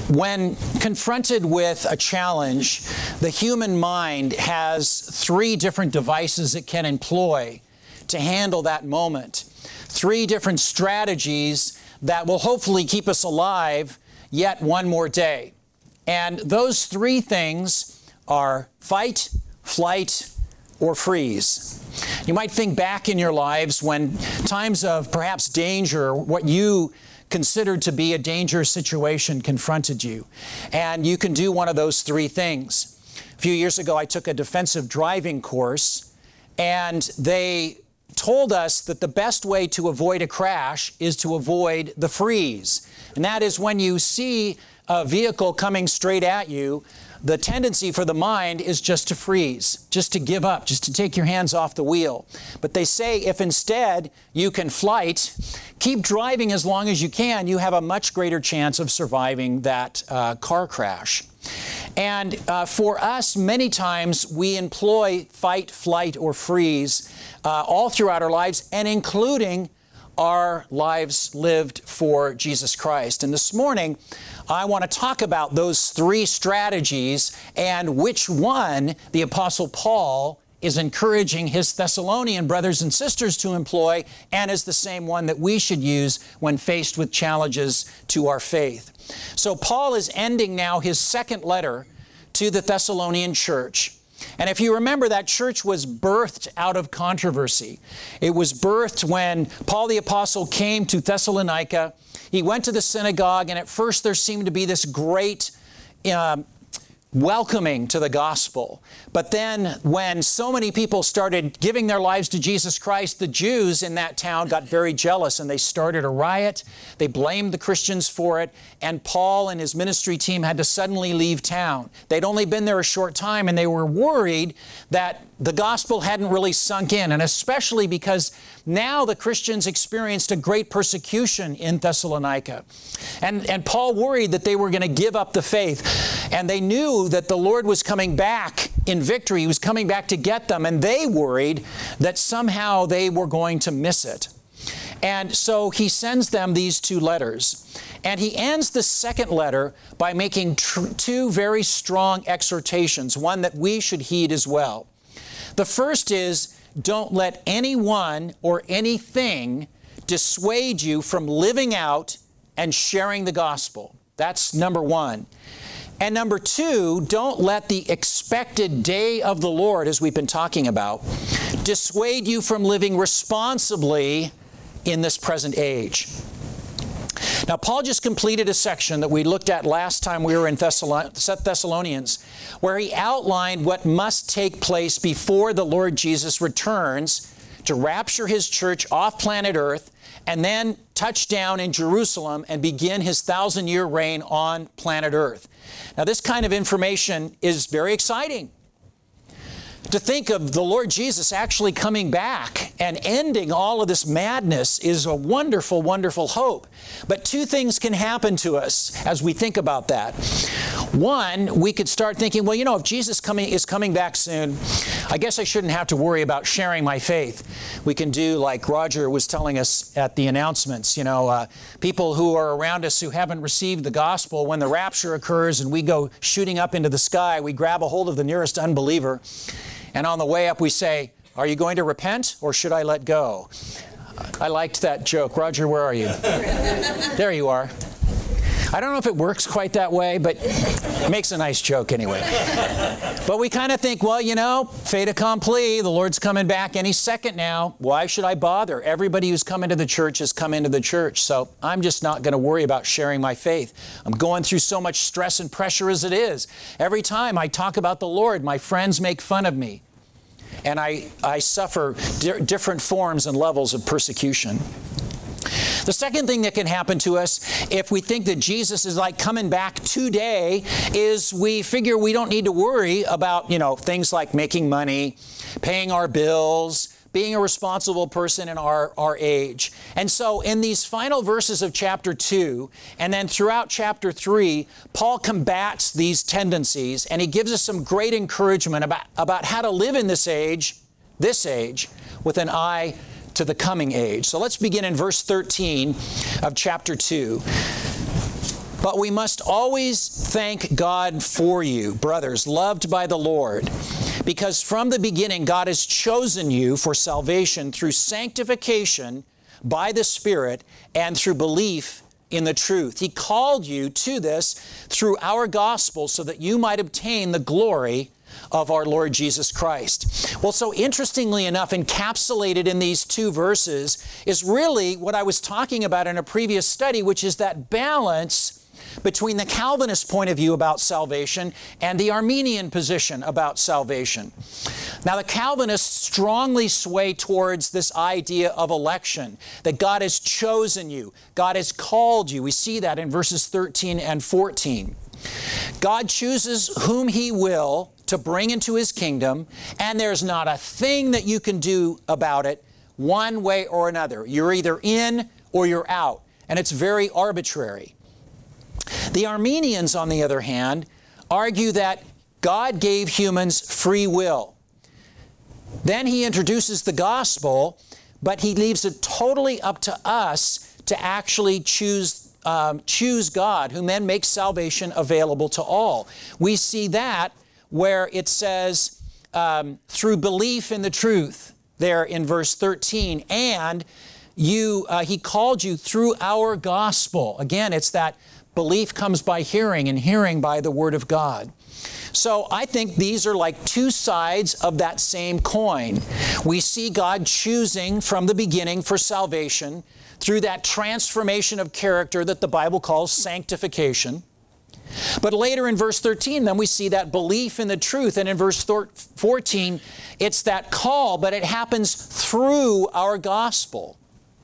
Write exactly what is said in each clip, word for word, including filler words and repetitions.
When confronted with a challenge, the human mind has three different devices it can employ to handle that moment. Three different strategies that will hopefully keep us alive yet one more day. And those three things are fight, flight, or freeze. You might think back in your lives when times of perhaps danger, what you considered to be a dangerous situation confronted you. And you can do one of those three things. A few years ago, I took a defensive driving course, and they told us that the best way to avoid a crash is to avoid the freeze. And that is when you see a vehicle coming straight at you, the tendency for the mind is just to freeze, just to give up, just to take your hands off the wheel. But they say if instead you can flight, keep driving as long as you can, you have a much greater chance of surviving that uh, car crash. And uh, for us, many times we employ fight, flight, or freeze uh, all throughout our lives, and including our lives lived for Jesus Christ. And this morning, I want to talk about those three strategies and which one the Apostle Paul is encouraging his Thessalonian brothers and sisters to employ, and is the same one that we should use when faced with challenges to our faith. So Paul is ending now his second letter to the Thessalonian church. And if you remember, that church was birthed out of controversy. It was birthed when Paul the Apostle came to Thessalonica. He went to the synagogue, and at first there seemed to be this great uh, welcoming to the gospel. But then when so many people started giving their lives to Jesus Christ, the Jews in that town got very jealous, and they started a riot. They blamed the Christians for it, and Paul and his ministry team had to suddenly leave town. They'd only been there a short time, and they were worried that the gospel hadn't really sunk in, and especially because now the Christians experienced a great persecution in Thessalonica. And, and Paul worried that they were going to give up the faith, and they knew that the Lord was coming back in victory. He was coming back to get them, and they worried that somehow they were going to miss it. And so he sends them these two letters. And he ends the second letter by making tr- two very strong exhortations, one that we should heed as well. The first is, don't let anyone or anything dissuade you from living out and sharing the gospel. That's number one. And number two, don't let the expected day of the Lord, as we've been talking about, dissuade you from living responsibly in this present age. Now, Paul just completed a section that we looked at last time we were in Thessalonians, where he outlined what must take place before the Lord Jesus returns to rapture his church off planet Earth and then touch down in Jerusalem and begin his thousand-year reign on planet Earth. Now, this kind of information is very exciting. To think of the Lord Jesus actually coming back and ending all of this madness is a wonderful, wonderful hope. But two things can happen to us as we think about that. One, we could start thinking, well, you know, if Jesus coming, is coming back soon, I guess I shouldn't have to worry about sharing my faith. We can do like Roger was telling us at the announcements, you know, uh, people who are around us who haven't received the gospel, when the rapture occurs and we go shooting up into the sky, we grab a hold of the nearest unbeliever. And on the way up, we say, are you going to repent or should I let go? I liked that joke. Roger, where are you? There you are. I don't know if it works quite that way, but it makes a nice joke anyway. But we kind of think, well, you know, fait accompli, the Lord's coming back any second now. Why should I bother? Everybody who's come into the church has come into the church, so I'm just not going to worry about sharing my faith. I'm going through so much stress and pressure as it is. Every time I talk about the Lord, my friends make fun of me. And I, I suffer di- different forms and levels of persecution. The second thing that can happen to us if we think that Jesus is like coming back today is we figure we don't need to worry about, you know, things like making money, paying our bills, being a responsible person in our, our age. And so in these final verses of chapter two, and then throughout chapter three, Paul combats these tendencies, and he gives us some great encouragement about, about how to live in this age, this age, with an eye to the coming age. So let's begin in verse thirteen of chapter two. But we must always thank God for you, brothers, loved by the Lord, because from the beginning God has chosen you for salvation through sanctification by the Spirit and through belief in the truth. He called you to this through our gospel so that you might obtain the glory of our Lord Jesus Christ. Well, so interestingly enough, encapsulated in these two verses is really what I was talking about in a previous study, which is that balance between the Calvinist point of view about salvation and the Arminian position about salvation. Now, the Calvinists strongly sway towards this idea of election, that God has chosen you, God has called you. We see that in verses thirteen and fourteen. God chooses whom He will to bring into His kingdom, and there's not a thing that you can do about it one way or another. You're either in or you're out, and it's very arbitrary. The Arminians, on the other hand, argue that God gave humans free will. Then He introduces the gospel, but He leaves it totally up to us to actually choose, um, choose God, who then makes salvation available to all. We see that where it says, um, through belief in the truth, there in verse thirteen, and you, uh, He called you through our gospel. Again, it's that belief comes by hearing, and hearing by the Word of God. So I think these are like two sides of that same coin. We see God choosing from the beginning for salvation through that transformation of character that the Bible calls sanctification. But later in verse thirteen, then we see that belief in the truth. And in verse fourteen, it's that call, but it happens through our gospel.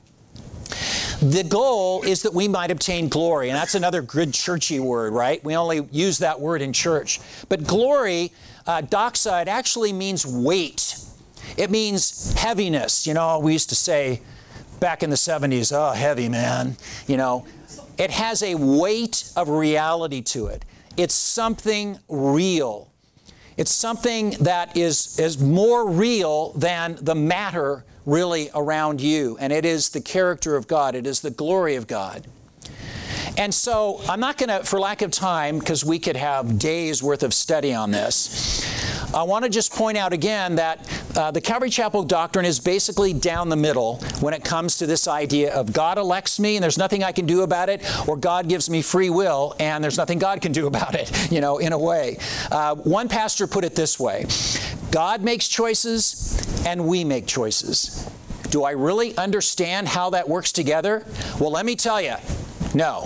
The goal is that we might obtain glory, and that's another good churchy word, right? We only use that word in church. But glory, uh, doxa, it actually means weight. It means heaviness. You know, we used to say back in the seventies, oh, heavy, man. You know, it has a weight of reality to it. It's something real. It's something that is, is more real than the matter really around you. And it is the character of God. It is the glory of God. And so I'm not going to, for lack of time, because we could have days worth of study on this, I want to just point out again that uh, the Calvary Chapel doctrine is basically down the middle when it comes to this idea of God elects me and there's nothing I can do about it, or God gives me free will and there's nothing God can do about it, you know, in a way. Uh, one pastor put it this way: God makes choices and we make choices. Do I really understand how that works together? Well, let me tell you, no.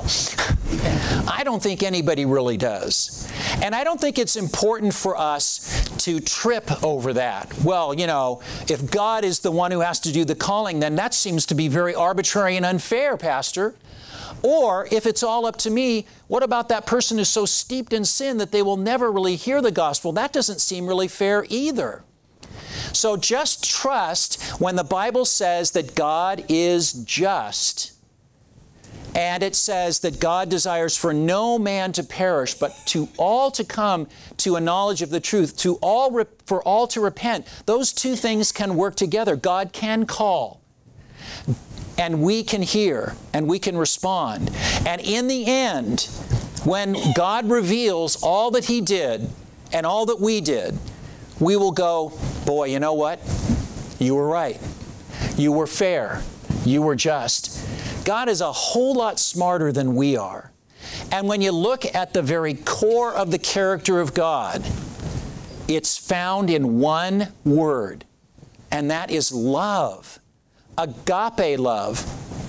I don't think anybody really does. And I don't think it's important for us to trip over that. Well, you know, if God is the one who has to do the calling, then that seems to be very arbitrary and unfair, Pastor. Or if it's all up to me, what about that person who's so steeped in sin that they will never really hear the gospel? That doesn't seem really fair either. So just trust when the Bible says that God is just. And it says that God desires for no man to perish, but to all to come to a knowledge of the truth, to all for all to repent. Those two things can work together. God can call, and we can hear, and we can respond. And in the end, when God reveals all that He did and all that we did, we will go, boy, you know what? You were right. You were fair. You were just. God is a whole lot smarter than we are. And when you look at the very core of the character of God, it's found in one word, and that is love. Agape love.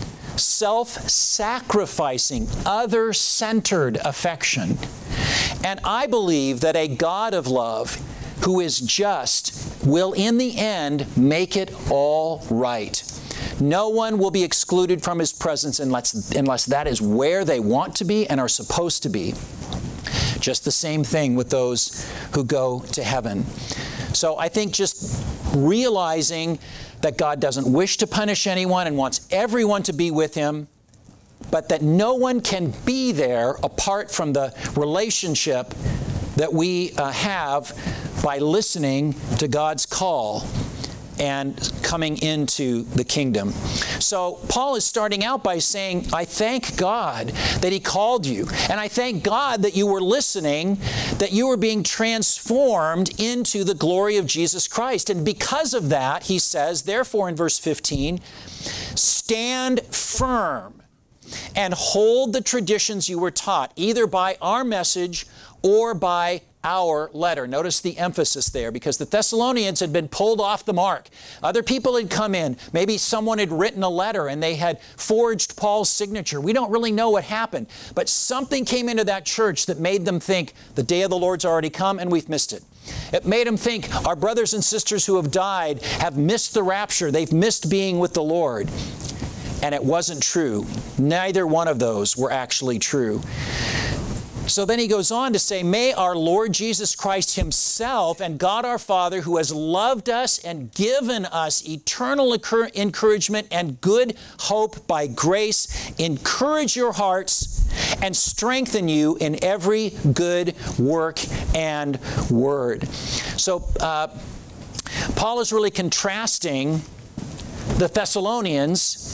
Self-sacrificing, other-centered affection. And I believe that a God of love who is just will in the end make it all right. No one will be excluded from His presence unless, unless that is where they want to be and are supposed to be. Just the same thing with those who go to heaven. So I think just realizing that God doesn't wish to punish anyone and wants everyone to be with Him, but that no one can be there apart from the relationship that we uh, have by listening to God's call. and coming into the kingdom. So Paul is starting out by saying, I thank God that He called you. And I thank God that you were listening, that you were being transformed into the glory of Jesus Christ. And because of that, he says, therefore in verse fifteen, stand firm and hold the traditions you were taught, either by our message or by our letter. Notice the emphasis there, because the Thessalonians had been pulled off the mark. Other people had come in. Maybe someone had written a letter and they had forged Paul's signature. We don't really know what happened, but something came into that church that made them think the day of the Lord's already come and we've missed it. It made them think our brothers and sisters who have died have missed the rapture. They've missed being with the Lord. And it wasn't true. Neither one of those were actually true. So then he goes on to say, may our Lord Jesus Christ Himself and God our Father, who has loved us and given us eternal encouragement and good hope by grace, encourage your hearts and strengthen you in every good work and word. So uh, Paul is really contrasting the Thessalonians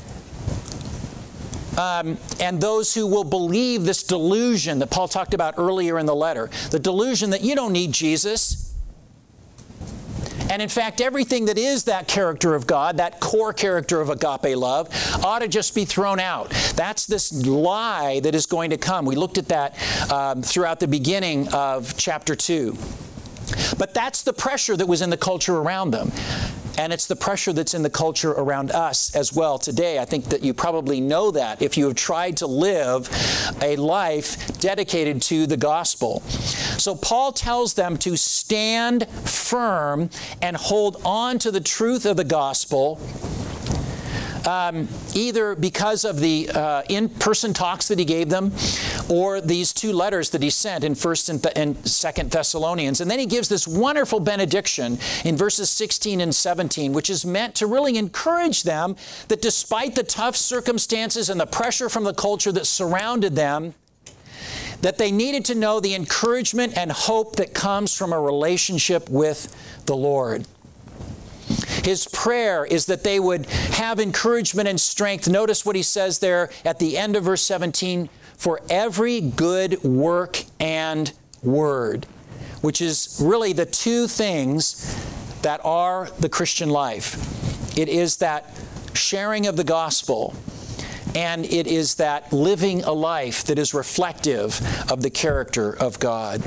Um, and those who will believe this delusion that Paul talked about earlier in the letter, the delusion that you don't need Jesus. And in fact, everything that is that character of God, that core character of agape love, ought to just be thrown out. That's this lie that is going to come. We looked at that um, throughout the beginning of chapter two. But that's the pressure that was in the culture around them. And it's the pressure that's in the culture around us as well today. I think that you probably know that if you have tried to live a life dedicated to the gospel. So Paul tells them to stand firm and hold on to the truth of the gospel, Um, either because of the uh, in-person talks that he gave them or these two letters that he sent in First and, Th and Second Thessalonians. And then he gives this wonderful benediction in verses sixteen and seventeen, which is meant to really encourage them that despite the tough circumstances and the pressure from the culture that surrounded them, that they needed to know the encouragement and hope that comes from a relationship with the Lord. His prayer is that they would have encouragement and strength. Notice what he says there at the end of verse seventeen, for every good work and word, which is really the two things that are the Christian life. It is that sharing of the gospel, and it is that living a life that is reflective of the character of God.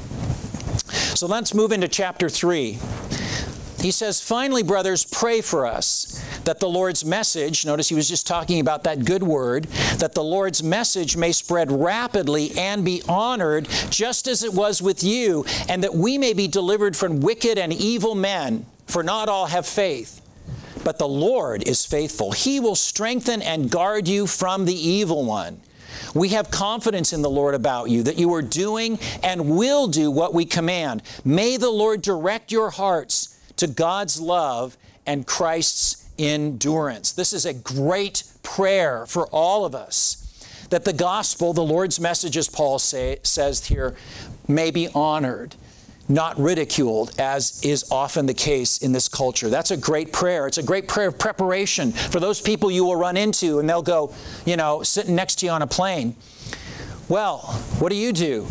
So let's move into chapter three. He says, finally, brothers, pray for us, that the Lord's message, notice he was just talking about that good word, that the Lord's message may spread rapidly and be honored, just as it was with you, and that we may be delivered from wicked and evil men, for not all have faith. But the Lord is faithful. He will strengthen and guard you from the evil one. We have confidence in the Lord about you, that you are doing and will do what we command. May the Lord direct your hearts to God's love and Christ's endurance. This is a great prayer for all of us, that the gospel, the Lord's message, as Paul say, says here, may be honored, not ridiculed, as is often the case in this culture. That's a great prayer. It's a great prayer of preparation for those people you will run into, and they'll go, you know, sitting next to you on a plane. Well, what do you do?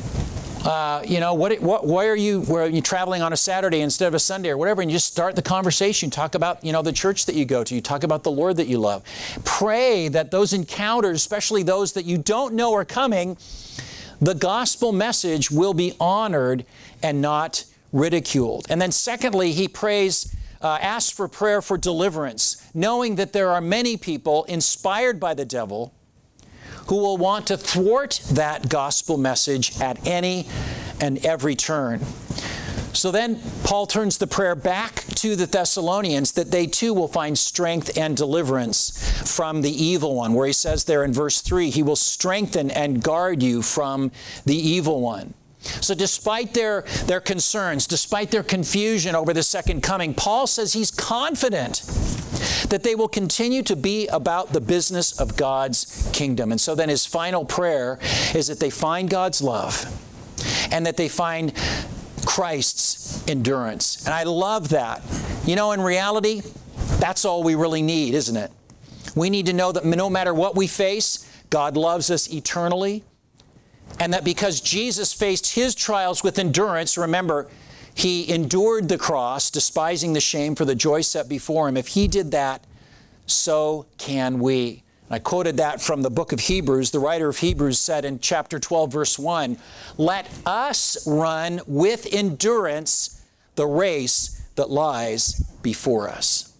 Uh, you know, what, what, why are you, where are you traveling on a Saturday instead of a Sunday or whatever, and you just start the conversation. Talk about, you know, the church that you go to. You talk about the Lord that you love. Pray that those encounters, especially those that you don't know are coming, the gospel message will be honored and not ridiculed. And then secondly, he prays, uh, asks for prayer for deliverance, knowing that there are many people inspired by the devil who will want to thwart that gospel message at any and every turn. So then Paul turns the prayer back to the Thessalonians that they too will find strength and deliverance from the evil one, where he says there in verse three, he will strengthen and guard you from the evil one. So despite their, their concerns, despite their confusion over the second coming, Paul says he's confident that they will continue to be about the business of God's kingdom. And so then his final prayer is that they find God's love and that they find Christ's endurance. And I love that. You know, in reality, that's all we really need, isn't it? We need to know that no matter what we face, God loves us eternally, and that because Jesus faced His trials with endurance, remember, He endured the cross, despising the shame for the joy set before Him. If He did that, so can we. I quoted that from the book of Hebrews. The writer of Hebrews said in chapter twelve, verse one, "Let us run with endurance the race that lies before us."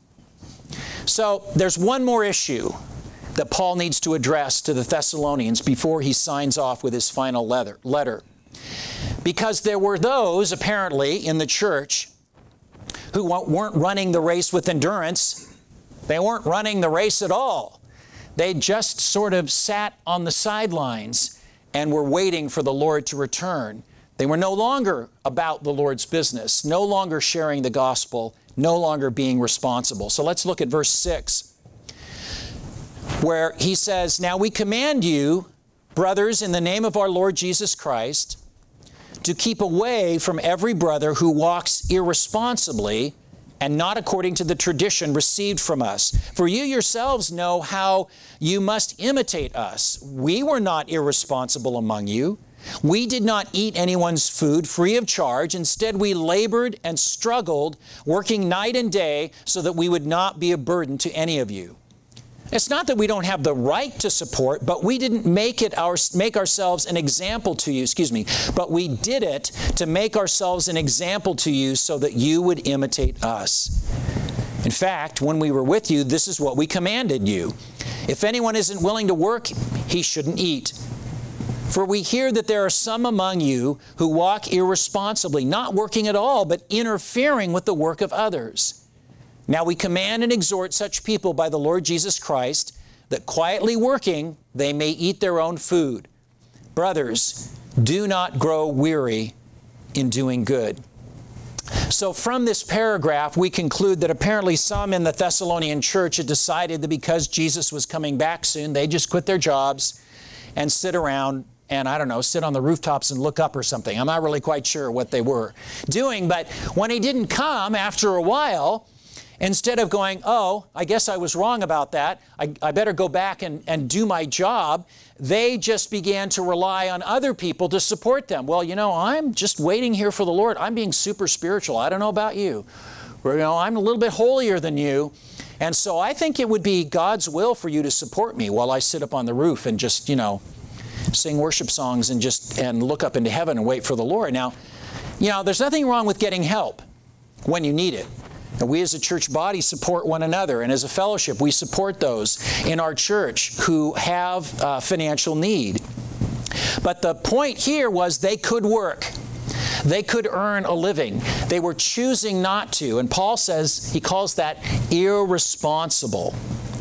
So there's one more issue that Paul needs to address to the Thessalonians before he signs off with his final letter. Because there were those, apparently, in the church who weren't running the race with endurance. They weren't running the race at all. They just sort of sat on the sidelines and were waiting for the Lord to return. They were no longer about the Lord's business, no longer sharing the gospel, no longer being responsible. So let's look at verse six, where he says, "Now we command you, brothers, in the name of our Lord Jesus Christ, to keep away from every brother who walks irresponsibly and not according to the tradition received from us. For you yourselves know how you must imitate us. We were not irresponsible among you. We did not eat anyone's food free of charge. Instead, we labored and struggled, working night and day so that we would not be a burden to any of you." It's not that we don't have the right to support, but we didn't make it our, make ourselves an example to you, excuse me, but we did it to make ourselves an example to you so that you would imitate us. In fact, when we were with you, this is what we commanded you. If anyone isn't willing to work, he shouldn't eat. For we hear that there are some among you who walk irresponsibly, not working at all, but interfering with the work of others. Now we command and exhort such people by the Lord Jesus Christ that quietly working they may eat their own food. Brothers, do not grow weary in doing good. So from this paragraph, we conclude that apparently some in the Thessalonian church had decided that because Jesus was coming back soon, they just quit their jobs and sit around and, I don't know, sit on the rooftops and look up or something. I'm not really quite sure what they were doing, but when He didn't come after a while, instead of going, "Oh, I guess I was wrong about that. I, I better go back and, and do my job," they just began to rely on other people to support them. "Well, you know, I'm just waiting here for the Lord. I'm being super spiritual. I don't know about you. Or, you know, I'm a little bit holier than you. And so I think it would be God's will for you to support me while I sit up on the roof and just, you know, sing worship songs and just and look up into heaven and wait for the Lord." Now, you know, there's nothing wrong with getting help when you need it. And we as a church body support one another, and as a fellowship we support those in our church who have uh, financial need. But the point here was they could work. They could earn a living. They were choosing not to, and Paul says, he calls that irresponsible.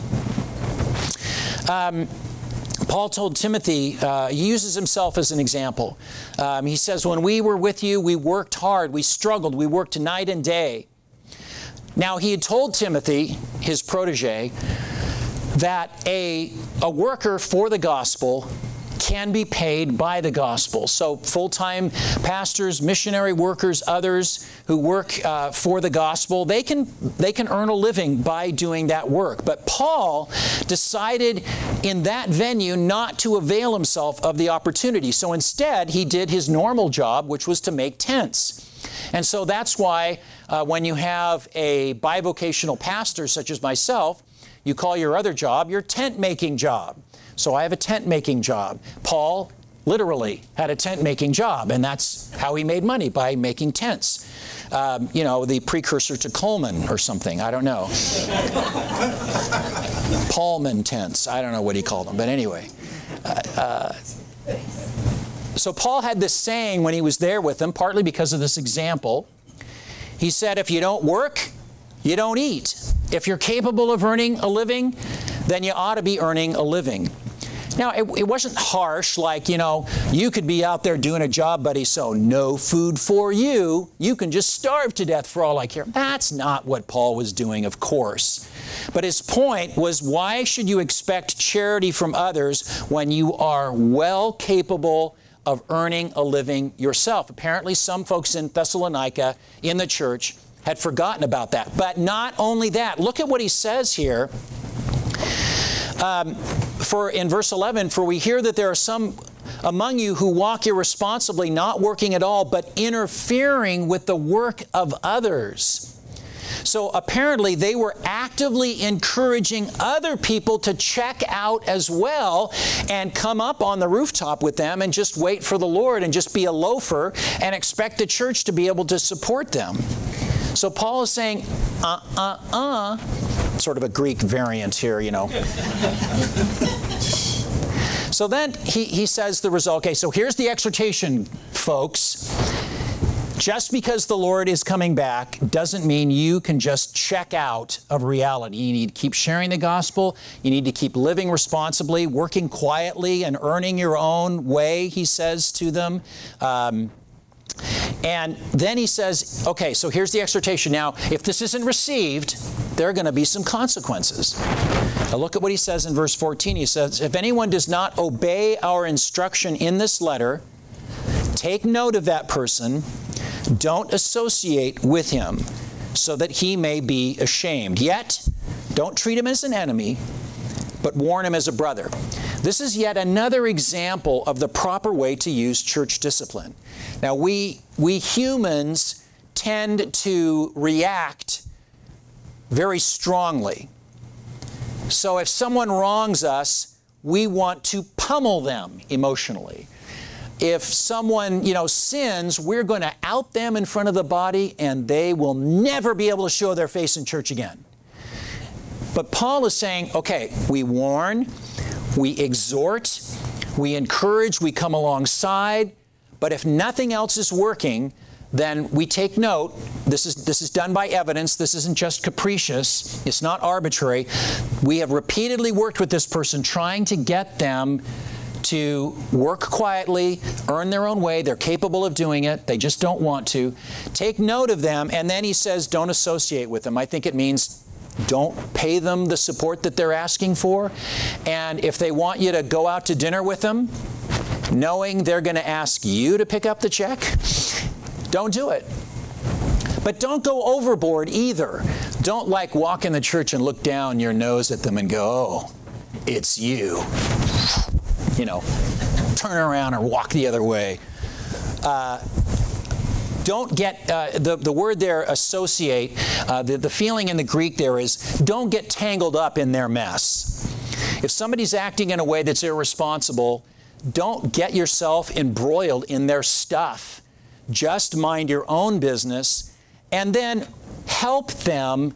Um, Paul told Timothy, uh, he uses himself as an example. Um, he says, "When we were with you, we worked hard, we struggled, we worked night and day." Now, he had told Timothy, his protege, that a, a worker for the gospel can be paid by the gospel. So full-time pastors, missionary workers, others who work uh, for the gospel, they can, they can earn a living by doing that work. But Paul decided in that venue not to avail himself of the opportunity. So instead, he did his normal job, which was to make tents. And so that's why uh, when you have a bivocational pastor such as myself, you call your other job your tent-making job. So I have a tent-making job. Paul literally had a tent-making job, and that's how he made money, by making tents. Um, you know, the precursor to Coleman or something. I don't know. Pullman tents. I don't know what he called them, but anyway. Uh, uh, So Paul had this saying when he was there with them, partly because of this example. He said, if you don't work, you don't eat. If you're capable of earning a living, then you ought to be earning a living. Now, it, it wasn't harsh, like, you know, you could be out there doing a job, buddy, so no food for you. You can just starve to death for all I care. That's not what Paul was doing, of course. But his point was, why should you expect charity from others when you are well capable of earning a living yourself? Apparently, some folks in Thessalonica, in the church, had forgotten about that. But not only that, look at what he says here. Um, for in verse eleven, for we hear that there are some among you who walk irresponsibly, not working at all, but interfering with the work of others. So apparently they were actively encouraging other people to check out as well and come up on the rooftop with them and just wait for the Lord and just be a loafer and expect the church to be able to support them. So Paul is saying, uh, uh, uh, sort of a Greek variant here, you know. So then he, he says the result. Okay, so here's the exhortation, folks. Just because the Lord is coming back doesn't mean you can just check out of reality. You need to keep sharing the gospel. You need to keep living responsibly, working quietly, and earning your own way, he says to them. Um, and then he says, okay, so here's the exhortation. Now, if this isn't received, there are going to be some consequences. Now look at what he says in verse fourteen. He says, if anyone does not obey our instruction in this letter, take note of that person. Don't associate with him, so that he may be ashamed. Yet, don't treat him as an enemy, but warn him as a brother. This is yet another example of the proper way to use church discipline. Now, we, we humans tend to react very strongly. So if someone wrongs us, we want to pummel them emotionally. If someone, you know, sins, we're going to out them in front of the body, and they will never be able to show their face in church again. But Paul is saying, okay, we warn, we exhort, we encourage, we come alongside, but if nothing else is working, then we take note. This is, this is done by evidence. This isn't just capricious. It's not arbitrary. We have repeatedly worked with this person, trying to get them to work quietly, earn their own way. They're capable of doing it. They just don't want to. Take note of them, and then he says, don't associate with them. I think it means don't pay them the support that they're asking for. And if they want you to go out to dinner with them, knowing they're going to ask you to pick up the check, don't do it. But don't go overboard either. Don't like walk in the church and look down your nose at them and go, oh, it's you. You know, turn around or walk the other way. Uh, don't get, uh, the, the word there, associate, uh, the, the feeling in the Greek there is, don't get tangled up in their mess. If somebody's acting in a way that's irresponsible, don't get yourself embroiled in their stuff. Just mind your own business, and then help them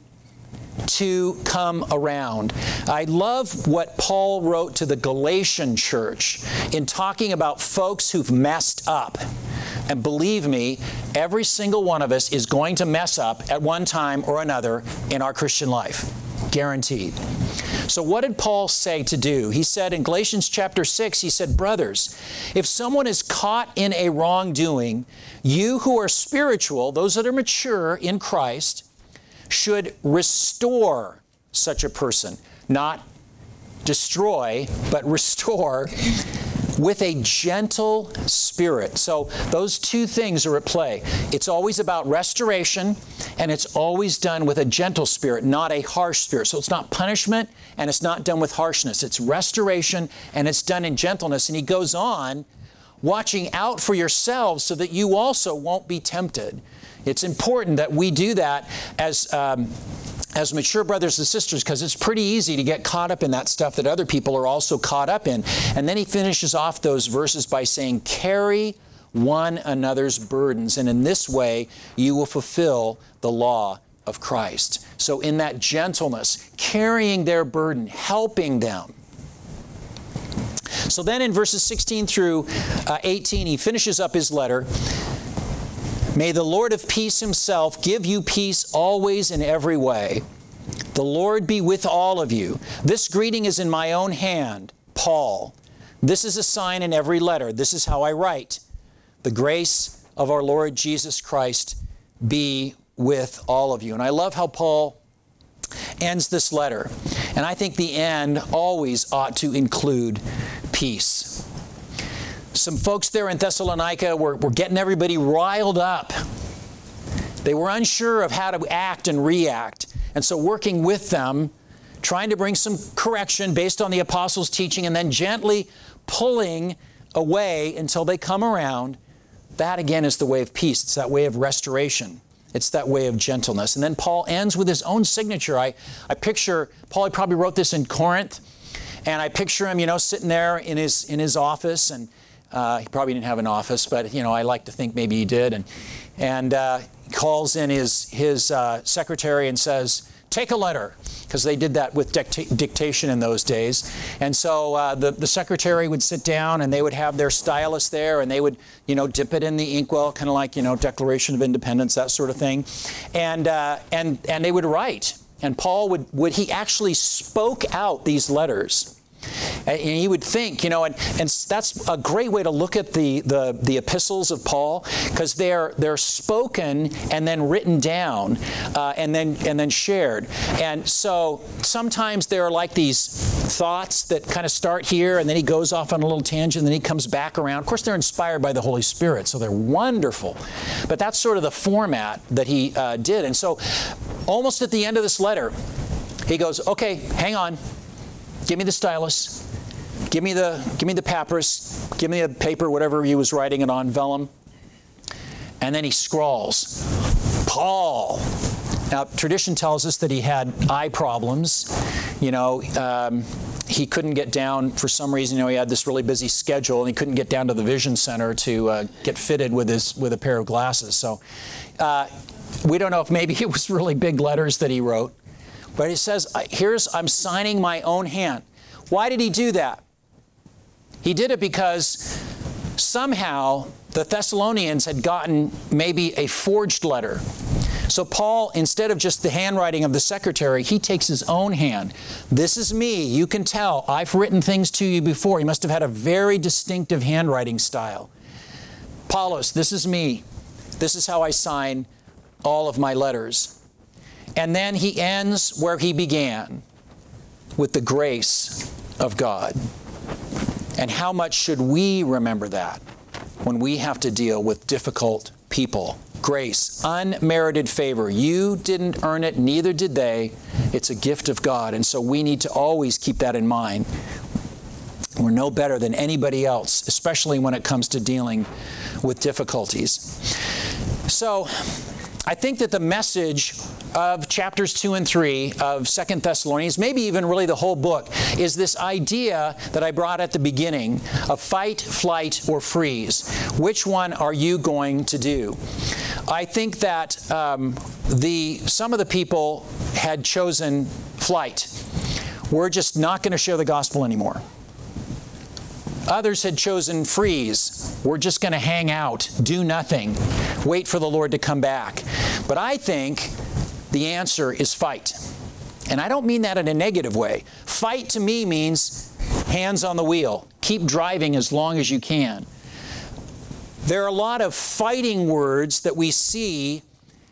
to come around. I love what Paul wrote to the Galatian church in talking about folks who've messed up. And believe me, every single one of us is going to mess up at one time or another in our Christian life. Guaranteed. So what did Paul say to do? He said in Galatians chapter six, he said, brothers, if someone is caught in a wrongdoing, you who are spiritual, those that are mature in Christ, should restore such a person, not destroy, but restore with a gentle spirit. So those two things are at play. It's always about restoration, and it's always done with a gentle spirit, not a harsh spirit. So it's not punishment, and it's not done with harshness. It's restoration, and it's done in gentleness. And he goes on, watching out for yourselves so that you also won't be tempted. It's important that we do that as um, as mature brothers and sisters, because it's pretty easy to get caught up in that stuff that other people are also caught up in. And then he finishes off those verses by saying, carry one another's burdens, and in this way you will fulfill the law of Christ. So in that gentleness, carrying their burden, helping them. So then in verses sixteen through eighteen, he finishes up his letter. May the Lord of peace himself give you peace always in every way. The Lord be with all of you. This greeting is in my own hand, Paul. This is a sign in every letter. This is how I write. The grace of our Lord Jesus Christ be with all of you. And I love how Paul ends this letter. And I think the end always ought to include peace. Some folks there in Thessalonica were, were getting everybody riled up. They were unsure of how to act and react. And so working with them, trying to bring some correction based on the apostles' teaching, and then gently pulling away until they come around, that again is the way of peace. It's that way of restoration. It's that way of gentleness. And then Paul ends with his own signature. I, I picture, Paul probably wrote this in Corinth, and I picture him, you know, sitting there in his, in his office, and uh, he probably didn't have an office, but, you know, I like to think maybe he did, and, and uh, calls in his, his uh, secretary and says, take a letter, because they did that with dicta dictation in those days. And so uh, the, the secretary would sit down, and they would have their stylus there, and they would, you know, dip it in the inkwell, kind of like, you know, Declaration of Independence, that sort of thing. And, uh, and, and they would write. And Paul would, would, he actually spoke out these letters. And he would think, you know, and, and that's a great way to look at the, the, the epistles of Paul, because they're, they're spoken and then written down uh, and, then, and then shared. And so sometimes there are like these thoughts that kind of start here, and then he goes off on a little tangent, and then he comes back around. Of course, they're inspired by the Holy Spirit, so they're wonderful. But that's sort of the format that he uh, did. And so almost at the end of this letter, he goes, okay, hang on. Give me the stylus. Give me the, give me the papyrus. Give me the paper, whatever he was writing it on, vellum. And then he scrawls, Paul. Now, tradition tells us that he had eye problems. You know, um, he couldn't get down for some reason. You know, he had this really busy schedule, and he couldn't get down to the vision center to uh, get fitted with his with a pair of glasses. So, uh, we don't know if maybe it was really big letters that he wrote. But he says, here's, I'm signing my own hand. Why did he do that? He did it because somehow the Thessalonians had gotten maybe a forged letter. So Paul, instead of just the handwriting of the secretary, he takes his own hand. This is me. You can tell. I've written things to you before. He must have had a very distinctive handwriting style. Paulos, this is me. This is how I sign all of my letters. And then he ends where he began, with the grace of God. And how much should we remember that when we have to deal with difficult people? Grace, unmerited favor. You didn't earn it, neither did they. It's a gift of God, and so we need to always keep that in mind. We're no better than anybody else, especially when it comes to dealing with difficulties. So, I think that the message of chapters two and three of Second Thessalonians, maybe even really the whole book, is this idea that I brought at the beginning of fight, flight, or freeze. Which one are you going to do? I think that um, the, some of the people had chosen flight. We're just not going to share the gospel anymore. Others had chosen freeze. We're just going to hang out, do nothing, wait for the Lord to come back. But I think the answer is fight. And I don't mean that in a negative way. Fight to me means hands on the wheel. Keep driving as long as you can. There are a lot of fighting words that we see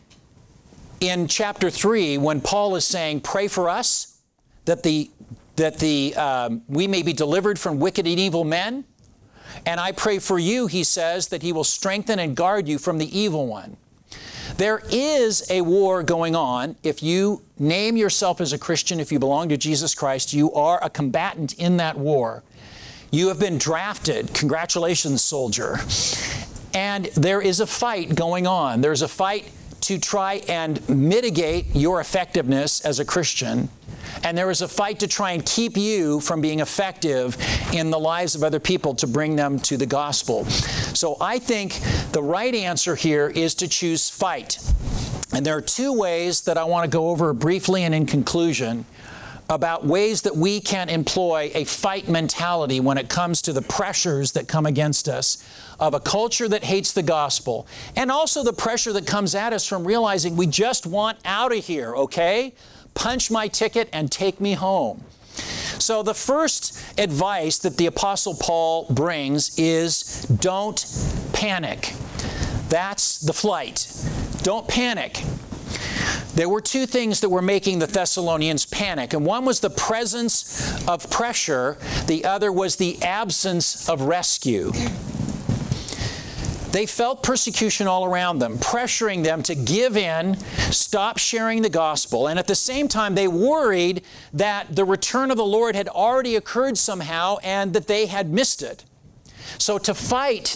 in chapter three when Paul is saying, pray for us, that the that the um, we may be delivered from wicked and evil men. And I pray for you, he says, that he will strengthen and guard you from the evil one. There is a war going on. If you name yourself as a Christian, if you belong to Jesus Christ, you are a combatant in that war. You have been drafted. Congratulations, soldier. And there is a fight going on. There's a fight to try and mitigate your effectiveness as a Christian. And there is a fight to try and keep you from being effective in the lives of other people to bring them to the gospel. So I think the right answer here is to choose fight. And there are two ways that I want to go over briefly and in conclusion about ways that we can employ a fight mentality when it comes to the pressures that come against us of a culture that hates the gospel, and also the pressure that comes at us from realizing we just want out of here, okay? Punch my ticket and take me home. So the first advice that the Apostle Paul brings is don't panic. That's the flight. Don't panic. There were two things that were making the Thessalonians panic, and one was the presence of pressure. The other was the absence of rescue. They felt persecution all around them, pressuring them to give in, stop sharing the gospel, and at the same time they worried that the return of the Lord had already occurred somehow and that they had missed it. So to fight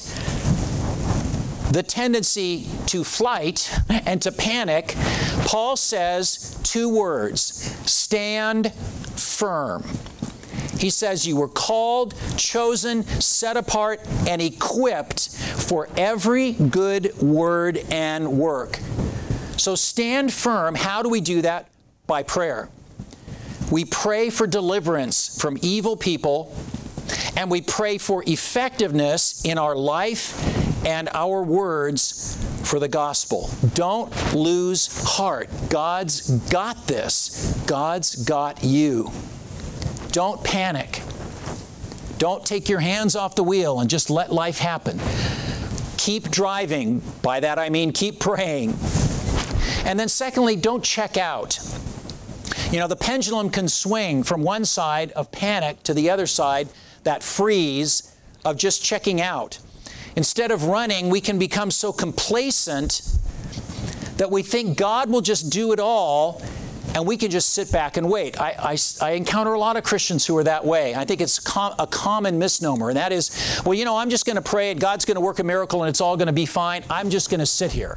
the tendency to flight and to panic, Paul says two words: stand firm. He says you were called, chosen, set apart, and equipped for every good word and work. So stand firm. How do we do that? By prayer. We pray for deliverance from evil people, and we pray for effectiveness in our life and our words for the gospel. Don't lose heart. God's got this. God's got you. Don't panic. Don't take your hands off the wheel and just let life happen. Keep driving. By that I mean keep praying. And then secondly, don't check out. You know, the pendulum can swing from one side of panic to the other side, that freeze of just checking out. Instead of running, we can become so complacent that we think God will just do it all, and we can just sit back and wait. I, I, I encounter a lot of Christians who are that way. I think it's com a common misnomer, and that is, well, you know, I'm just going to pray and God's going to work a miracle and it's all going to be fine. I'm just going to sit here.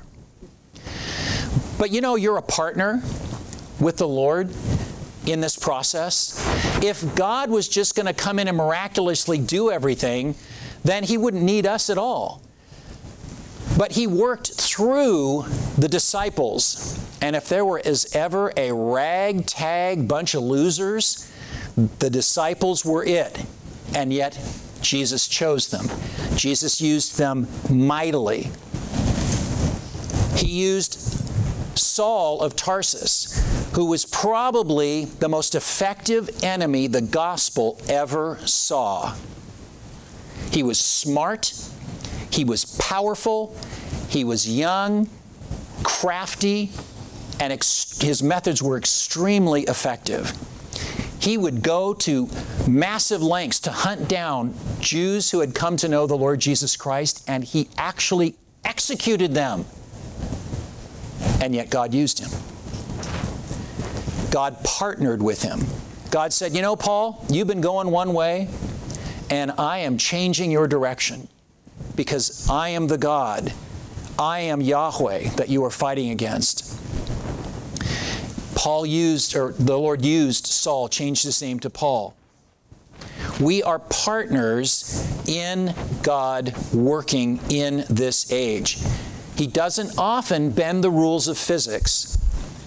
But you know, you're a partner with the Lord in this process. If God was just going to come in and miraculously do everything, then He wouldn't need us at all. But He worked through the disciples. And if there were as ever a ragtag bunch of losers, the disciples were it. And yet Jesus chose them. Jesus used them mightily. He used Saul of Tarsus, who was probably the most effective enemy the gospel ever saw. He was smart. He was powerful. He was young, crafty, and ex his methods were extremely effective. He would go to massive lengths to hunt down Jews who had come to know the Lord Jesus Christ, and he actually executed them. And yet God used him. God partnered with him. God said, you know, Paul, you've been going one way, and I am changing your direction because I am the God. I am Yahweh that you are fighting against. Paul used, or the Lord used Saul, changed his name to Paul. We are partners in God working in this age. He doesn't often bend the rules of physics,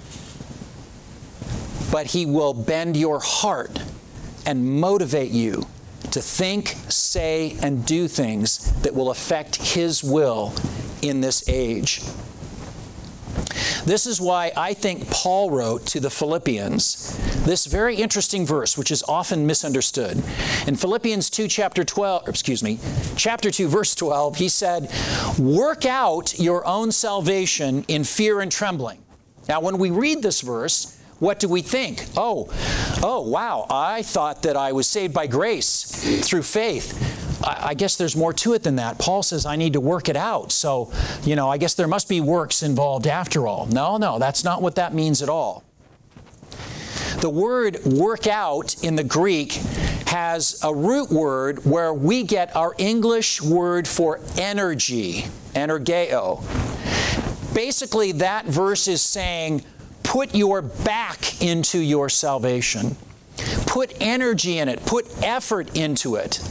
but He will bend your heart and motivate you to think, say, and do things that will affect His will in this age. This is why I think Paul wrote to the Philippians this very interesting verse, which is often misunderstood. In Philippians two, chapter twelve, or excuse me, chapter two, verse twelve, he said, "Work out your own salvation in fear and trembling." Now, when we read this verse, what do we think? Oh, oh, wow, I thought that I was saved by grace through faith. I, I guess there's more to it than that. Paul says I need to work it out. So, you know, I guess there must be works involved after all. No, no, that's not what that means at all. The word work out in the Greek has a root word where we get our English word for energy, energeo. Basically, that verse is saying, put your back into your salvation. Put energy in it. Put effort into it.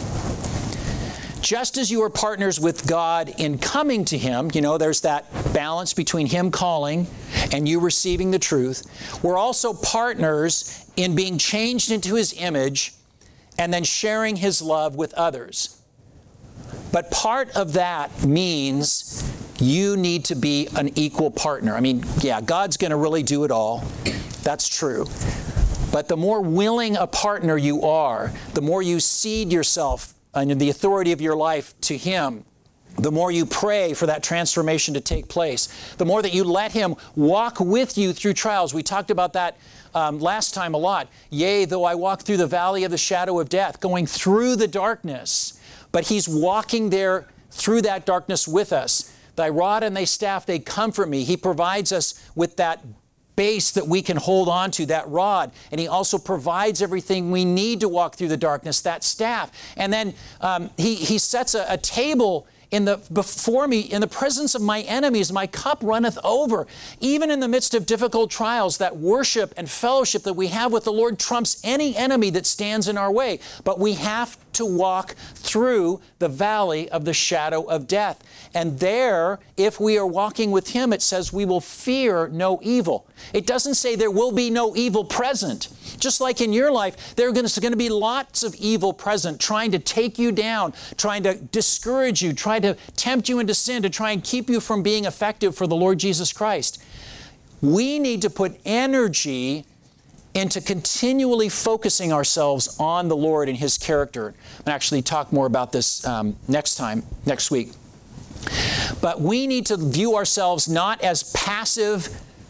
Just as you are partners with God in coming to Him, you know, there's that balance between Him calling and you receiving the truth. We're also partners in being changed into His image and then sharing His love with others. But part of that means you need to be an equal partner. I mean, yeah, God's going to really do it all. That's true. But the more willing a partner you are, the more you cede yourself and the authority of your life to Him, the more you pray for that transformation to take place, the more that you let Him walk with you through trials. We talked about that um, last time a lot. Yea, though I walk through the valley of the shadow of death, going through the darkness, but He's walking there through that darkness with us. Thy rod and thy staff, they comfort me. He provides us with that base that we can hold on to, that rod. And He also provides everything we need to walk through the darkness, that staff. And then um, he, he sets a, a table in the, before me in the presence of my enemies. My cup runneth over. Even in the midst of difficult trials, that worship and fellowship that we have with the Lord trumps any enemy that stands in our way. But we have to walk through the valley of the shadow of death. And there, if we are walking with Him, it says we will fear no evil. It doesn't say there will be no evil present. Just like in your life, there are going to be lots of evil present, trying to take you down, trying to discourage you, trying to tempt you into sin, to try and keep you from being effective for the Lord Jesus Christ. We need to put energy into continually focusing ourselves on the Lord and His character. I'm going to actually talk more about this um, next time, next week. But we need to view ourselves not as passive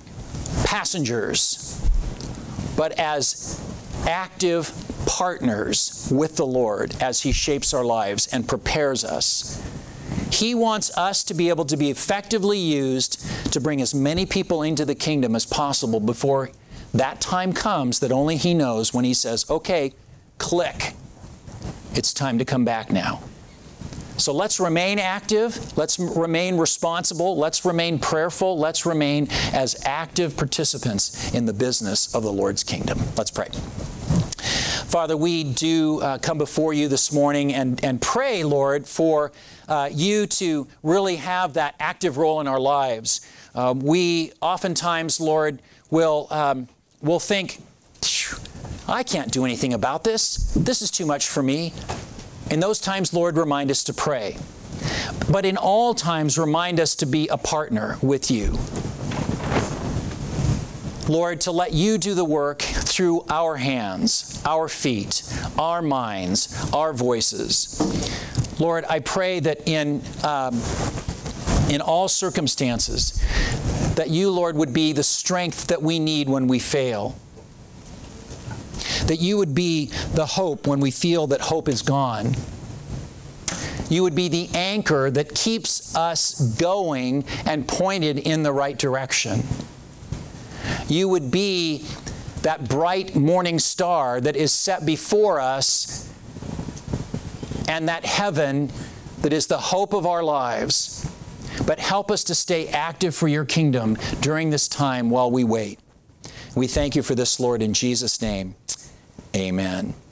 passengers, but as active partners with the Lord as He shapes our lives and prepares us. He wants us to be able to be effectively used to bring as many people into the kingdom as possible before that time comes that only He knows, when He says, okay, click. It's time to come back now. So let's remain active. Let's remain responsible. Let's remain prayerful. Let's remain as active participants in the business of the Lord's kingdom. Let's pray. Father, we do uh, come before You this morning and, and pray, Lord, for uh, You to really have that active role in our lives. Uh, we oftentimes, Lord, will, um, will think, I can't do anything about this. This is too much for me. In those times, Lord, remind us to pray. But in all times, remind us to be a partner with You. Lord, to let You do the work through our hands, our feet, our minds, our voices. Lord, I pray that in, um, in all circumstances, that You, Lord, would be the strength that we need when we fail. That You would be the hope when we feel that hope is gone. You would be the anchor that keeps us going and pointed in the right direction. You would be that bright morning star that is set before us, and that heaven that is the hope of our lives. But help us to stay active for Your kingdom during this time while we wait. We thank You for this, Lord, in Jesus' name. Amen.